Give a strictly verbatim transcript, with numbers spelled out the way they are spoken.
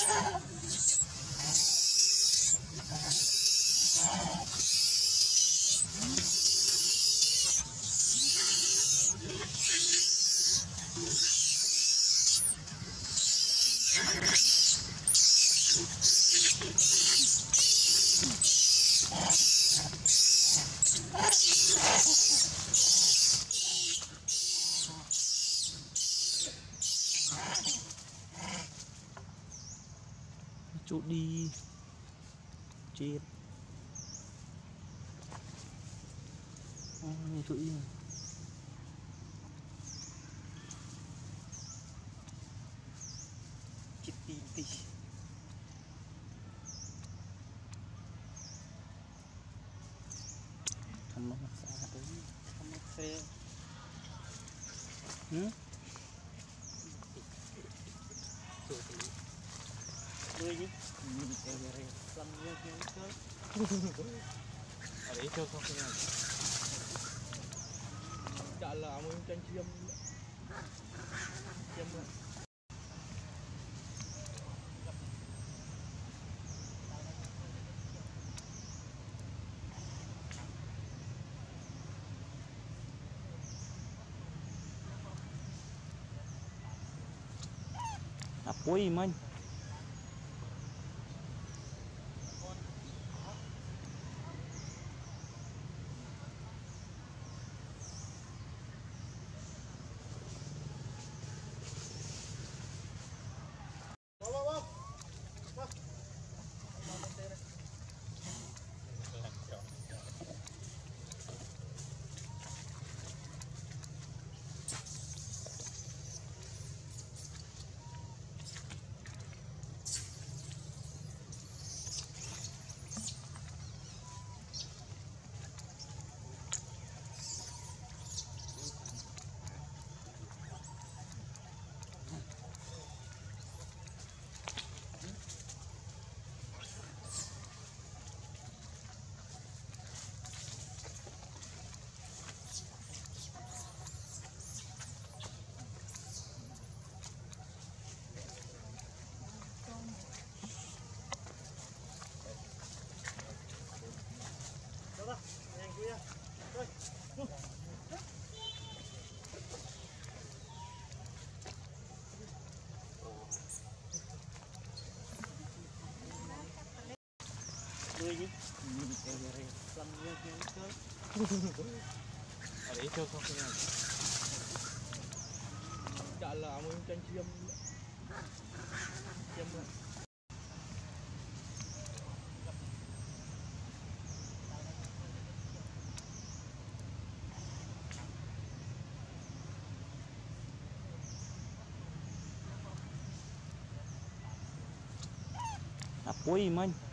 Chút đi chết à, chút đi chết đi đi thầm mặt xa tới thầm mặt xe hử đuôi chứ mình sẽ về xăm ra cho ở đấy cho không cái này đã là một tranh chiêm chiêm rồi apa man đuôi chứ mình sẽ về xăm ra cho ở đấy cho không cái này đã là một tranh chiêm chiêm rồi apa man